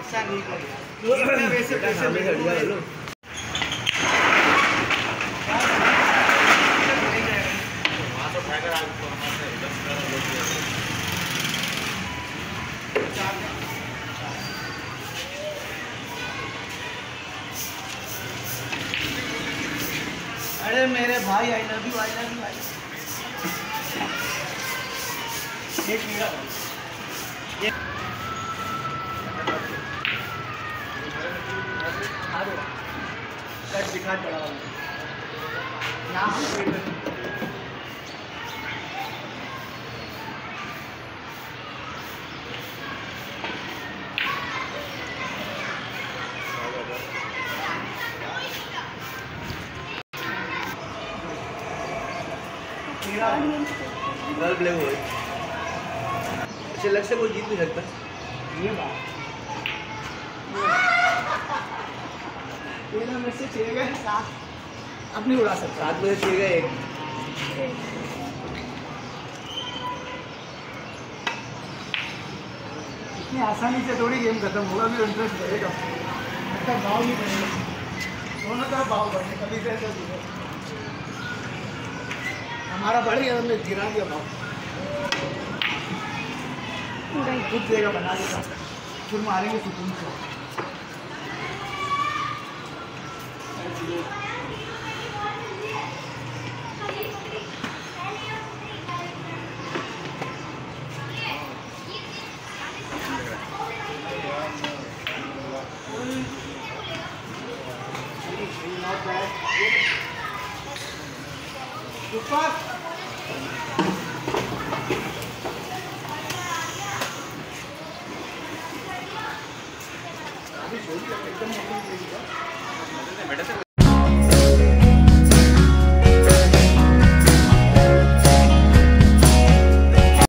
ऐसा नहीं करेगा वैसे पैसे में हट जाओ। अरे मेरे भाई आई लव यू भाई। एक मिनट कट दिखा पड़ा ब्लैक हो अच्छे लग से कोई जीत नहीं सकता। ये बात में से चलेगा 7 अपनी उड़ा सकता 7 में से चलेगा एक इतनी आसानी से थोड़ी गेम खत्म होगा। भी इंटरेस्ट बढ़ेगा अच्छा भाव नहीं बढ़ेगा दोनों तरफ भाव बढ़े कभी से ऐसा हमारा बढ़ गया हमने गिरा दिया भाव खुद देगा बना देगा फिर मारेंगे सुकून से। एकदम